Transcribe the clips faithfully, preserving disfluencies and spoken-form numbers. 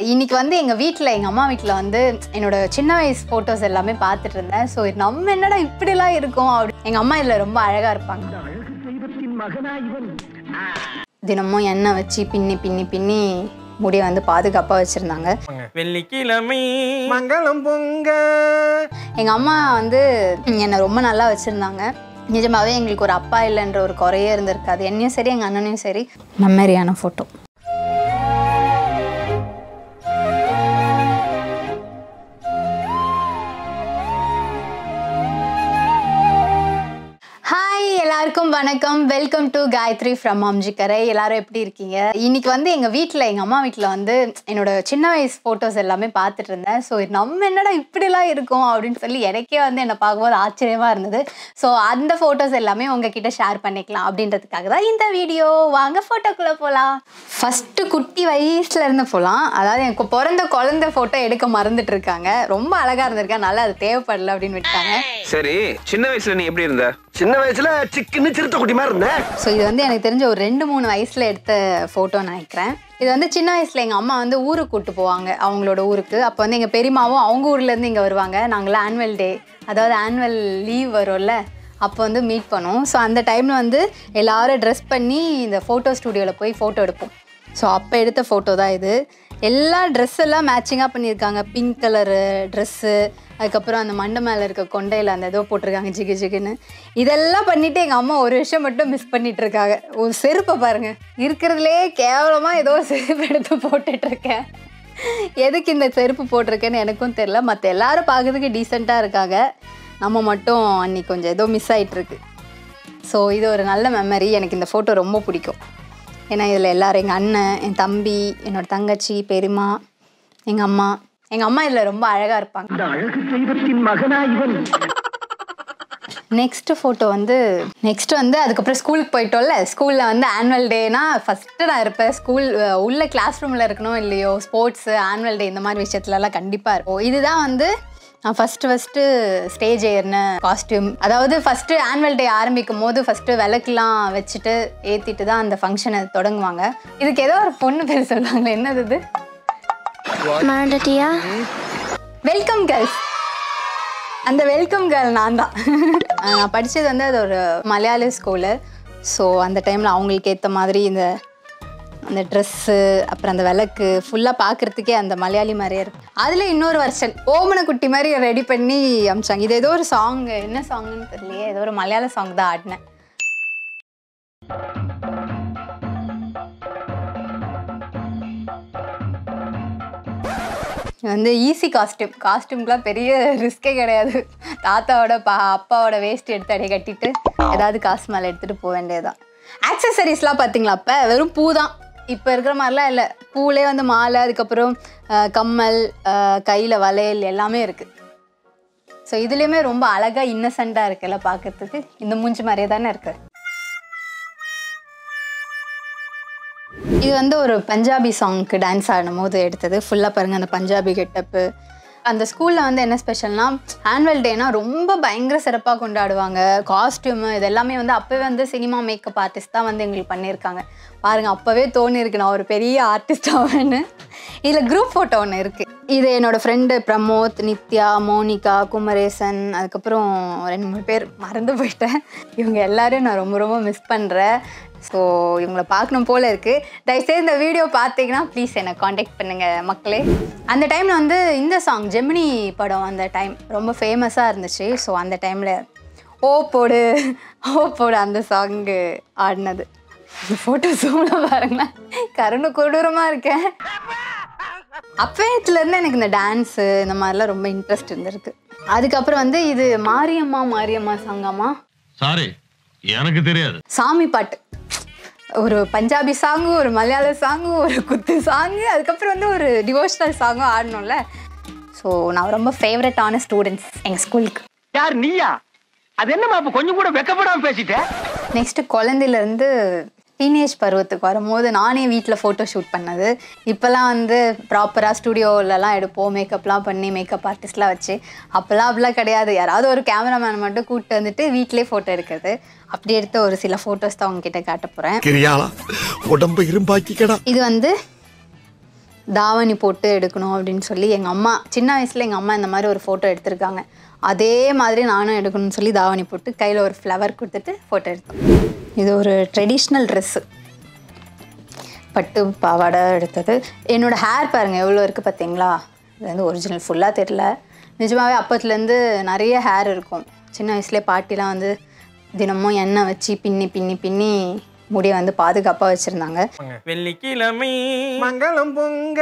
இன்னைக்கு வந்து எங்க வீட்ல எங்க அம்மா வீட்ல வந்து என்னோட சின்ன வயசு போட்டோஸ் எல்லாமே பார்த்துட்டு இருந்தேன். ஸோ நம்ம என்னடா இப்படிலாம் இருக்கும் அப்படி. எங்க அம்மா இதுல ரொம்ப அழகா இருப்பாங்க. தினமும் எண்ணெய் வச்சு பின்னி பின்னி பின்னி முடி வந்து பாதுகாப்பா வச்சிருந்தாங்க. வெள்ளிக்கிழமை மங்களம் பொங்க. எங்க அம்மா வந்து என்னை ரொம்ப நல்லா வச்சிருந்தாங்க. நிஜமாவே எங்களுக்கு ஒரு அப்பா இல்லைன்ற ஒரு குறையே இருந்திருக்காது. என்னையும் சரி எங்க அண்ணனையும் சரி. மெமரியான போட்டோ. எல்லாருக்கும் வணக்கம். Welcome to Gayathri from Aminjikarai. எல்லாரும் எப்படி இருக்கீங்க? இன்னைக்கு வந்து எங்க வீட்டில் எங்க அம்மா வீட்டில் வந்து என்னோட சின்ன வயசு ஃபோட்டோஸ் எல்லாமே பார்த்துட்டு இருந்தேன். ஸோ நம்ம என்னடா இப்படிலாம் இருக்கும் அப்படின்னு சொல்லி எனக்கே வந்து என்னை பார்க்கும்போது ஆச்சரியமா இருந்தது. ஸோ அந்த ஃபோட்டோஸ் எல்லாமே உங்ககிட்ட ஷேர் பண்ணிக்கலாம் அப்படின்றதுக்காக தான் இந்த வீடியோ. வாங்க ஃபோட்டோக்குள்ளே போகலாம். ஃபஸ்ட்டு குட்டி வயசுல இருந்து போகலாம். அதாவது எனக்கு பிறந்த குழந்தை ஃபோட்டோ எடுக்க மறந்துட்டு இருக்காங்க. ரொம்ப அழகா இருந்திருக்கேன். நல்லா அது தேவைப்படல அப்படின்னு விட்டாங்க. சரி, சின்ன வயசுல நீ எப்படி இருந்த? சின்ன வயசுல சிக்கன்னு சிறுத்தை குட்டி மாதிரி இருந்தேன். ஸோ இது வந்து எனக்கு தெரிஞ்ச ஒரு ரெண்டு மூணு வயசுல எடுத்த ஃபோட்டோ நினைக்கிறேன். இது வந்து சின்ன வயசுல எங்கள் அம்மா வந்து ஊருக்கு கூப்பிட்டு போவாங்க, அவங்களோட ஊருக்கு. அப்போ வந்து எங்கள் பெரியமாவும் அவங்க ஊர்லேருந்து இங்கே வருவாங்க. நாங்களாம் ஆனுவல் டே, அதாவது ஆனுவல் லீவ் வரும்ல, அப்போ வந்து மீட் பண்ணுவோம். ஸோ அந்த டைமில் வந்து எல்லோரும் ட்ரெஸ் பண்ணி இந்த ஃபோட்டோ ஸ்டூடியோவில் போய் ஃபோட்டோ எடுப்போம். ஸோ அப்போ எடுத்த ஃபோட்டோ தான் இது. எல்லா ட்ரெஸ் எல்லாம் மேட்சிங்காக பண்ணியிருக்காங்க. பிங்க் கலரு ட்ரெஸ்ஸு, அதுக்கப்புறம் அந்த மண்டை மேலே இருக்க கொண்டையில் அந்த ஏதோ போட்டிருக்காங்க ஜிகு ஜிகுன்னு. இதெல்லாம் பண்ணிவிட்டு எங்கள் அம்மா ஒரு விஷயம் மட்டும் மிஸ் பண்ணிகிட்டு இருக்காங்க. ஒரு செருப்பை பாருங்கள், இருக்கிறதுலே கேவலமாக ஏதோ ஒரு செருப்பு எடுத்து போட்டுட்ருக்கேன். எதுக்கு இந்த செருப்பு போட்டிருக்கேன்னு எனக்கும் தெரில. மற்ற எல்லோரும் பார்க்கறதுக்கு டீசெண்டாக இருக்காங்க, நம்ம மட்டும் அன்றைக்கி கொஞ்சம் ஏதோ மிஸ் ஆகிட்டுருக்கு. ஸோ இது ஒரு நல்ல மெமரி. எனக்கு இந்த ஃபோட்டோ ரொம்ப பிடிக்கும். ஏன்னா இதில் எல்லோரும், எங்கள் அண்ணன், என் தம்பி, என்னோட தங்கச்சி, பெரியம்மா, எங்கள் அம்மா எங்கள் அம்மா இதில் ரொம்ப அழகாக இருப்பாங்க. நெக்ஸ்ட்டு ஃபோட்டோ வந்து நெக்ஸ்ட் வந்து அதுக்கப்புறம் ஸ்கூலுக்கு போயிட்டோம்ல. ஸ்கூலில் வந்து ஆனுவல் டேனா ஃபஸ்ட்டு நான் இருப்பேன். ஸ்கூல் உள்ள கிளாஸ் ரூமில் இருக்கணும் இல்லையோ, ஸ்போர்ட்ஸு, ஆனுவல் டே இந்த மாதிரி விஷயத்துலலாம் கண்டிப்பாக இருக்கும். இதுதான் வந்து நான் ஃபஸ்ட்டு ஃபஸ்ட்டு ஸ்டேஜ் ஏறின காஸ்டியூம். அதாவது ஃபஸ்ட்டு ஆனுவல் டே ஆரம்பிக்கும் போது ஃபஸ்ட்டு விளக்குலாம் வச்சுட்டு ஏற்றிட்டு தான் அந்த ஃபங்க்ஷனை தொடங்குவாங்க. இதுக்கு ஏதோ ஒரு பொண்ணு பேர் சொல்லுவாங்களே, என்னது இது? Welcome girls. அந்த வெல்கம் கேர்ள் நான் தான். நான் படித்தது வந்து அது ஒரு மலையாளி ஸ்கூலு. ஸோ அந்த டைமில் அவங்களுக்கு ஏற்ற மாதிரி இந்த அந்த ட்ரெஸ்ஸு, அப்புறம் அந்த விளக்கு ஃபுல்லாக பார்க்குறதுக்கே அந்த மலையாளி மாதிரியே இருக்கும். அதில் இன்னொரு வருஷன் ஓமனை குட்டி மாதிரி ரெடி பண்ணி அமிச்சாங்க. இது ஏதோ ஒரு சாங், என்ன சாங்குன்னு தெரியலையே, ஏதோ ஒரு மலையாள சாங் தான் ஆடினேன். வந்து ஈஸி காஸ்டியூம். காஸ்டியூம்க்குலாம் பெரிய ரிஸ்கே கிடையாது. தாத்தாவோட பா அப்பாவோட வேஸ்ட் எடுத்து அடைய கட்டிட்டு ஏதாவது காசு மேலே எடுத்துகிட்டு போக வேண்டியதுதான். ஆக்சசரிஸ்லாம் பார்த்தீங்களா, அப்போ வெறும் பூ தான். இப்போ இருக்கிற மாதிரிலாம் இல்லை. பூலே வந்து மாலை, அதுக்கப்புறம் கம்மல், கையில் வளையல் எல்லாமே இருக்குது. ஸோ இதுலேயுமே ரொம்ப அழகாக இன்னசென்ட்டாக இருக்குல்ல பார்க்கறதுக்கு. இந்த மூஞ்சி மாதிரியே தானே இருக்குது. இது வந்து ஒரு பஞ்சாபி சாங்க்கு டான்ஸ் ஆடும் போது எடுத்தது. ஃபுல்லாக பாருங்கள் அந்த பஞ்சாபி கெட்டப்பு. அந்த ஸ்கூலில் வந்து என்ன ஸ்பெஷல்னா, ஆனுவல் டேனா ரொம்ப பயங்கர சிறப்பாக கொண்டாடுவாங்க. காஸ்டியூமு இது எல்லாமே வந்து அப்போவே வந்து சினிமா மேக்கப் ஆர்டிஸ்ட் தான் வந்து எங்களுக்கு பண்ணியிருக்காங்க. பாருங்கள், அப்போவே தோணிருக்கு நான் ஒரு பெரிய ஆர்டிஸ்ட் ஆவேன்னு. இதில் குரூப் ஃபோட்டோ ஒன்று இருக்குது. இது என்னோடய ஃப்ரெண்டு பிரமோத், நித்யா, மோனிகா, குமரேசன், அதுக்கப்புறம் ரெண்டு மூணு பேர் மறந்து போயிட்டேன். இவங்க எல்லோரும் நான் ரொம்ப ரொம்ப மிஸ் பண்ணுறேன். ஸோ இவங்களை பார்க்கணும் போல் இருக்குது. தயவுசெய்து இந்த வீடியோ பார்த்தீங்கன்னா ப்ளீஸ் என்னை காண்டாக்ட் பண்ணுங்கள் மக்களே. அந்த டைமில் வந்து இந்த சாங் ஜெமினி படம் அந்த டைம் ரொம்ப ஃபேமஸாக இருந்துச்சு. ஸோ அந்த டைமில் ஓ போடு ஓ போடு அந்த சாங்கு ஆடினது. இந்த ஃபோட்டோ ஜூமில் பாருங்களேன், கருணை கொடூரமாக இருக்கேன். அப்பேத்துலேருந்து எனக்கு இந்த டான்ஸு இந்த மாதிரிலாம் ரொம்ப இன்ட்ரெஸ்ட் இருந்திருக்கு. அதுக்கப்புறம் வந்து இது மாரியம்மா மாரியம்மா சாங்காமா, சாரி எனக்கு தெரியாது, சாமி பாட்டு. ஒரு பஞ்சாபி சாங்கு, ஒரு மலையாள சாங்கு, ஒரு குத்து சாங்கு, அதுக்கப்புறம் வந்து ஒரு டிவோஷனல் சாங்கும் ஆடணும்ல. ஸோ நான் ரொம்ப ஃபேவரட்டான ஸ்டூடெண்ட்ஸ் எங்கள் ஸ்கூலுக்கு. யார் நீயா? அது என்னமா இப்போ கொஞ்சம் கூட வெக்கப்படாமல் பேசிட்டேன். நெக்ஸ்ட்டு குழந்தையிலேருந்து டீனேஜ் பருவத்துக்கு வரும்போது நானே வீட்டில் ஃபோட்டோ ஷூட் பண்ணது. இப்போல்லாம் வந்து ப்ராப்பராக ஸ்டூடியோவிலலாம் எடுப்போம், மேக்கப்லாம் பண்ணி மேக்கப் ஆர்டிஸ்ட்லாம் வச்சு. அப்போல்லாம் அப்படிலாம் கிடையாது. யாராவது ஒரு கேமராமேன் மட்டும் கூப்பிட்டு வந்துட்டு வீட்டிலே ஃபோட்டோ எடுக்கிறது. அப்படி எடுத்த ஒரு சில ஃபோட்டோஸ் தான் உங்ககிட்ட காட்ட போகிறேன். உடம்பு இரும்பாக்கிக்கடா. இது வந்து தாவணி போட்டு எடுக்கணும் அப்படின்னு சொல்லி எங்கள் அம்மா சின்ன வயசில் எங்கள் அம்மா இந்த மாதிரி ஒரு ஃபோட்டோ எடுத்திருக்காங்க. அதே மாதிரி நானும் எடுக்கணும்னு சொல்லி தாவணி போட்டு கையில் ஒரு ஃப்ளவர் கொடுத்துட்டு ஃபோட்டோ எடுத்தோம். இது ஒரு ட்ரெடிஷ்னல் ட்ரெஸ்ஸு, பட்டு பாவாடை எடுத்தது. என்னோடய ஹேர் பாருங்கள் எவ்வளோ இருக்குது பார்த்தீங்களா? இது வந்து ஒரிஜினல் ஃபுல்லாக தெரியல, நிஜமாகவே அப்பத்துலேருந்து நிறைய ஹேர் இருக்கும். சின்ன வயசுலேயே பாட்டிலாம் வந்து தினமும் எண்ணெய் வச்சு பின்னி பின்னி பின்னி முடியை வந்து பாதுகாப்பாக வச்சுருந்தாங்க. வெள்ளிக்கிழமை மங்களம் பொங்க.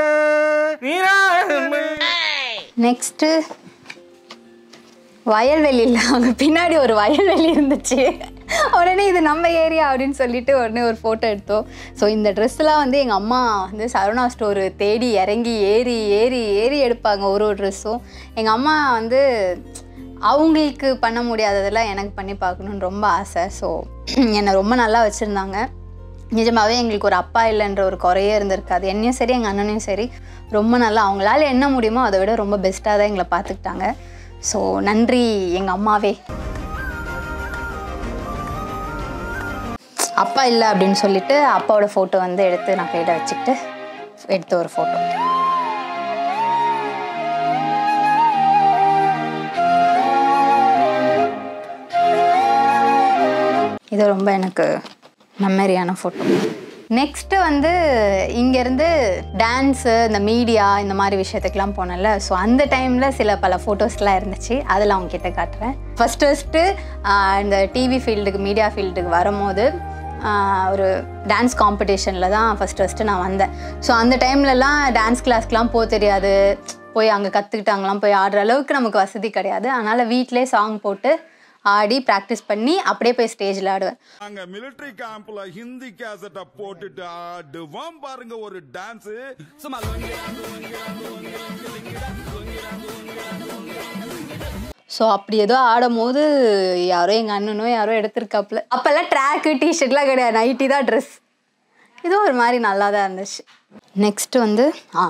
நெக்ஸ்ட்டு வயல்வெளியில் அங்கே பின்னாடி ஒரு வயல்வெளி இருந்துச்சு. உடனே இது நம்ம ஏரியா அப்படின்னு சொல்லிட்டு உடனே ஒரு ஃபோட்டோ எடுத்தோம். ஸோ இந்த ட்ரெஸ்லாம் வந்து எங்கள் அம்மா வந்து சரவணா ஸ்டோரு தேடி இறங்கி ஏறி ஏறி ஏறி எடுப்பாங்க ஒரு ஒரு ட்ரெஸ்ஸும். எங்கள் அம்மா வந்து அவங்களுக்கு பண்ண முடியாததெல்லாம் எனக்கு பண்ணி பார்க்கணுன்னு ரொம்ப ஆசை. ஸோ என்னை ரொம்ப நல்லா வச்சுருந்தாங்க. நிஜமாகவே எங்களுக்கு ஒரு அப்பா இல்லைன்ற ஒரு குறையே இருந்திருக்காது. என்னையும் சரி எங்கள் அண்ணனையும் சரி ரொம்ப நல்லா அவங்களால என்ன முடியுமோ அதை விட ரொம்ப பெஸ்ட்டாக தான் எங்களை பார்த்துக்கிட்டாங்க. ஸோ நன்றி எங்கள் அம்மாவே. அப்பா இல்லை அப்படின்னு சொல்லிட்டு அப்பாவோட ஃபோட்டோ வந்து எடுத்து நான் கையில் வச்சுக்கிட்டு எடுத்த ஒரு ஃபோட்டோ. இது ரொம்ப எனக்கு மெமரியான ஃபோட்டோ. நெக்ஸ்ட்டு வந்து இங்கேருந்து டான்ஸு இந்த மீடியா இந்த மாதிரி விஷயத்துக்கெலாம் போனேன்ல, ஸோ அந்த டைமில் சில பல ஃபோட்டோஸ்லாம் இருந்துச்சு, அதில் அவங்க கிட்ட காட்டுறேன். ஃபஸ்ட்டு ஃபஸ்ட்டு இந்த டிவி ஃபீல்டுக்கு மீடியா ஃபீல்டுக்கு வரும்போது ஒரு டான்ஸ் காம்படிஷனில் தான் ஃபஸ்ட்டு ஃபஸ்ட்டு நான் வந்தேன். ஸோ அந்த டைம்லலாம் டான்ஸ் கிளாஸ்க்கெலாம் போக தெரியாது, போய் அங்கே கற்றுக்கிட்டாங்களாம் போய் ஆடுற அளவுக்கு நமக்கு வசதி கிடையாது. அதனால் வீட்டிலே சாங் போட்டு ஆடி ப்ராக்டிஸ் பண்ணி அப்படியே போய் ஸ்டேஜில் ஆடுவேன். அங்க மிலிட்டரி கேம்ப்ல ஹிந்தி கேசட்டை போட்டுட்டு ஆடுவோம் பாருங்க ஒரு டான்ஸ். ஸோ அப்படி ஏதோ ஆடும் போது யாரோ எங்கள் அண்ணனோ யாரோ எடுத்திருக்காப்புல. அப்போல்லாம் ட்ராக்கு டிஷர்ட்லாம் கிடையாது, நைட்டி தான் ட்ரெஸ். இதுவும் ஒரு மாதிரி நல்லா தான் இருந்துச்சு. நெக்ஸ்ட்டு வந்து ஆ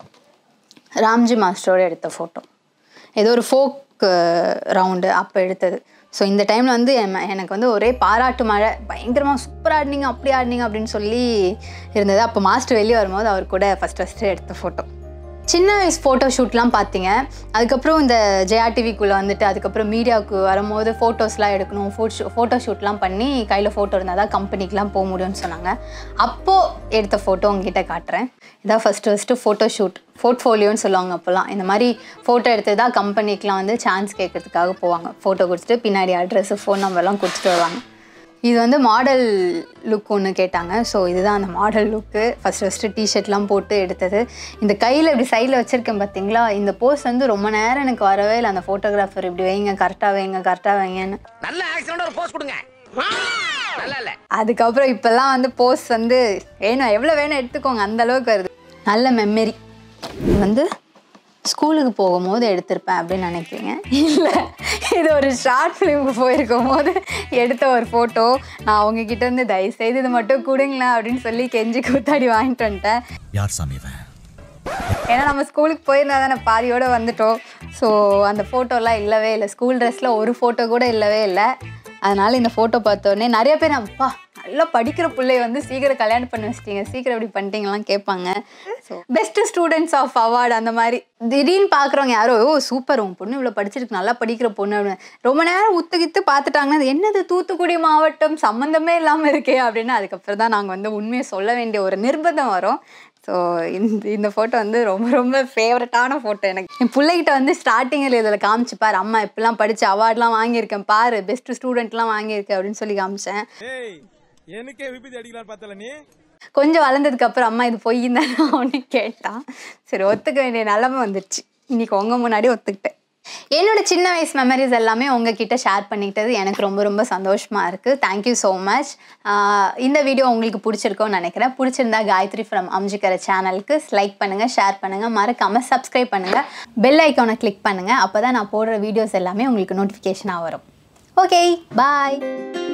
ராம்ஜி மாஸ்டரோடு எடுத்த ஃபோட்டோ. ஏதோ ஒரு ஃபோக் ரவுண்டு அப்போ எடுத்தது. ஸோ இந்த டைமில் வந்து எனக்கு வந்து ஒரே பாராட்டு மழை, பயங்கரமாக சூப்பராக ஆடினீங்க அப்படி ஆடினீங்க அப்படின்னு சொல்லி இருந்தது. அப்போ மாஸ்டர் வெளியே வரும்போது அவர் கூட ஃபஸ்ட் ஃபஸ்ட்டு எடுத்த ஃபோட்டோ. சின்ன வயசு ஃபோட்டோ ஷூட்லாம் பார்த்தீங்க. அதுக்கப்புறம் இந்த ஜெயா டிவிக்குள்ளே வந்துட்டு அதுக்கப்புறம் மீடியாவுக்கு வரும்போது ஃபோட்டோஸ்லாம் எடுக்கணும், ஃபோட்டோ ஃபோட்டோ ஷூட்லாம் பண்ணி கையில் ஃபோட்டோ இருந்தால் தான் கம்பெனிக்கெலாம் போக முடியும்னு சொன்னாங்க. அப்போது எடுத்த ஃபோட்டோ உங்ககிட்ட காட்டுறேன். இதான் ஃபஸ்ட்டு ஃபஸ்ட்டு ஃபோட்டோ ஷூட், போர்ட்ஃபோலியோன்னு சொல்லுவாங்க. அப்போல்லாம் இந்த மாதிரி ஃபோட்டோ எடுத்து தான் கம்பெனிக்கெலாம் வந்து சான்ஸ் கேட்கறதுக்காக போவாங்க. ஃபோட்டோ கொடுத்துட்டு பின்னாடி அட்ரெஸ்ஸு ஃபோன் நம்பர்லாம் கொடுத்துட்டு வருவாங்க. இது வந்து மாடல் லுக் ஒன்று கேட்டாங்க. ஸோ இதுதான் அந்த மாடல் லுக்கு. ஃபஸ்ட்டு ஃபஸ்ட்டு டிஷர்ட்லாம் போட்டு எடுத்தது. இந்த கையில் இப்படி சைடில் வச்சுருக்கேன் பார்த்தீங்களா, இந்த போஸ் வந்து ரொம்ப நேரம் எனக்கு வரவே இல்லை. அந்த ஃபோட்டோகிராஃபர் இப்படி வைங்க, கரெக்டாக வைங்க, கரெக்டாக வைங்கன்னு நல்ல ஆக்சிடென்ட் ஒரு போஸ் கொடுங்க. நல்லா இல்லை. அதுக்கப்புறம் இப்போல்லாம் வந்து போஸ் வந்து வேணும், எவ்வளோ வேணும் எடுத்துக்கோங்க, அந்த அளவுக்கு வருது. நல்ல மெமரி. வந்து ஸ்கூலுக்கு போகும்போது எடுத்திருப்பேன் அப்படின்னு நினைக்கிறீங்க? இல்லை, இது ஒரு ஷார்ட் ஃபிலிமுக்கு போயிருக்கும் போது எடுத்த ஒரு ஃபோட்டோ. நான் அவங்கக்கிட்ட இருந்து தயவுசெய்து இது மட்டும் கொடுங்களேன் அப்படின்னு சொல்லி கெஞ்சி கூத்தாடி வாங்கிட்டு வந்துட்டேன். யார் சாமி? ஏன்னா நம்ம ஸ்கூலுக்கு போயிருந்தா தானே பாதியோடு வந்துட்டோம். ஸோ அந்த ஃபோட்டோலாம் இல்லவே இல்லை. ஸ்கூல் ட்ரெஸ்ஸில் ஒரு ஃபோட்டோ கூட இல்லவே இல்லை. அதனால் இந்த ஃபோட்டோ பார்த்தோன்னே நிறைய பேர் அப்பா நல்லா படிக்கிற பிள்ளைய வந்து சீக்கிரம் கல்யாணம் பண்ணி வச்சிட்டீங்க, சீக்கிரம் எப்படி பண்ணிட்டீங்கலாம் கேட்பாங்க. So best students of award அந்த மாதிரி திடீர்னு பார்க்குறவங்க யாரோ ஓ சூப்பர் உன் பொண்ணு இவ்வளோ படிச்சிருக்கு, நல்லா படிக்கிற பொண்ணு அப்படின்னு ரொம்ப நேரம் உத்துக்கித்து பார்த்துட்டாங்கன்னா அது என்னது தூத்துக்குடி மாவட்டம் சம்மந்தமே இல்லாமல் இருக்கே அப்படின்னு அதுக்கப்புறம் தான் நாங்கள் வந்து உண்மையை சொல்ல வேண்டிய ஒரு நிர்பந்தம் வரும். ஸோ இந்த இந்த ஃபோட்டோ வந்து ரொம்ப ரொம்ப ஃபேவரட்டான ஃபோட்டோ எனக்கு. என் பிள்ளைகிட்ட வந்து ஸ்டார்டிங்கில் இதில் காமிச்சு பாரு, அம்மா இப்படிலாம் படித்து அவார்ட்லாம் வாங்கியிருக்கேன் பாரு, பெஸ்ட் ஸ்டூடெண்ட்லாம் வாங்கியிருக்கேன் அப்படின்னு சொல்லி காமிச்சேன். எனக்கே விபத்து அடிக்கலாம் பார்த்தல நீ. கொஞ்சம் வளர்ந்ததுக்கு அப்புறம் அம்மா இது பொய் தானே அவனு கேட்டான். சரி ஒத்துக்க வேண்டிய நிலைமை வந்துடுச்சு. இன்னைக்கு உங்க முன்னாடி ஒத்துக்கிட்டேன். என்னோட சின்ன வயசு மெமரிஸ் எல்லாமே உங்ககிட்ட ஷேர் பண்ணிக்கிட்டது எனக்கு ரொம்ப ரொம்ப சந்தோஷமா இருக்கு. Thank you so much. இந்த வீடியோ உங்களுக்கு பிடிச்சிருக்கோன்னு நினைக்கிறேன். பிடிச்சிருந்தா காயத்ரி ஃப்ரம் அமிஞ்சிக்கரை சேனலுக்கு லைக் பண்ணுங்க, ஷேர் பண்ணுங்க, மறக்காம சப்ஸ்கிரைப் பண்ணுங்க, பெல் ஐக்கானை கிளிக் பண்ணுங்க. அப்பதான் நான் போடுற வீடியோஸ் எல்லாமே உங்களுக்கு நோட்டிஃபிகேஷனாக வரும். ஓகே, பாய்.